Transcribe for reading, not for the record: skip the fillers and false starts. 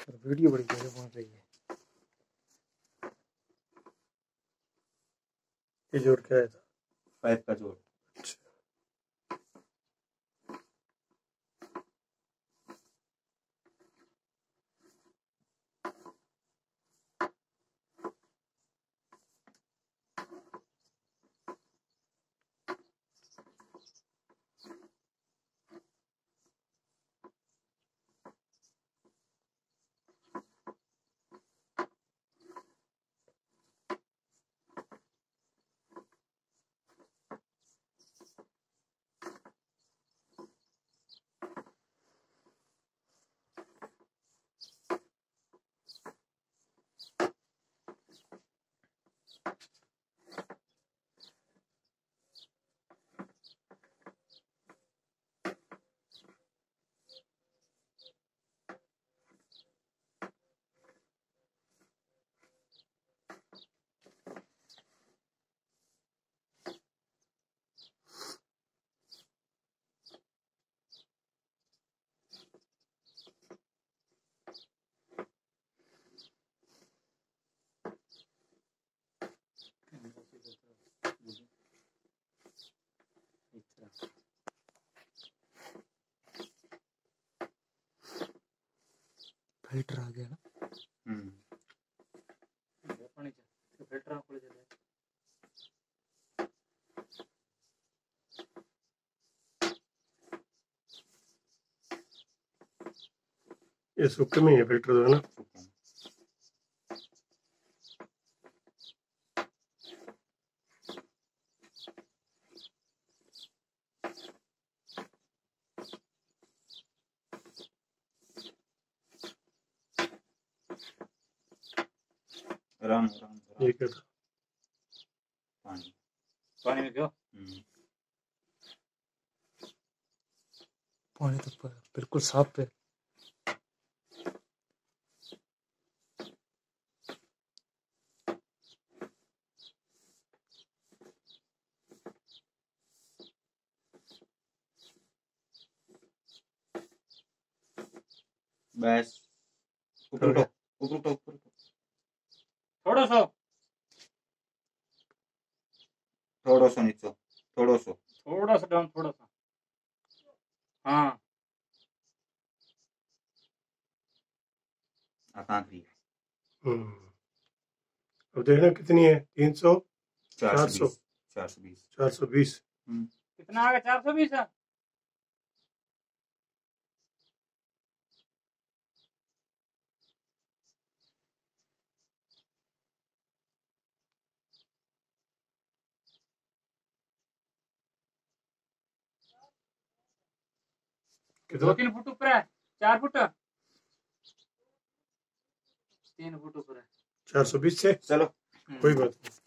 Video बड़ी जगह बन रही है। ये जोड़ क्या है था? पाइप का जोड़। अच्छा। फिल्टर आ गया ना। फिल्टर ये सूखे में है फिल्टर जो है ना। राम ये क्या था? पानी में क्यों? पानी तो बिल्कुल साफ है। बस ऊपर उठो, ऊपर उठो, ऊपर उठो। थोड़ा सा नीचे, थोड़ा सा डाउन, थोड़ा सा। हाँ आकांक्षी। अब देखना कितनी है? 300, 420, 420। कितना आ गया? 420 है। कितना? 2-3 फुट ऊपर है, 4 फुट, 3 फुट ऊपर है। 420 से चलो कोई बात नहीं।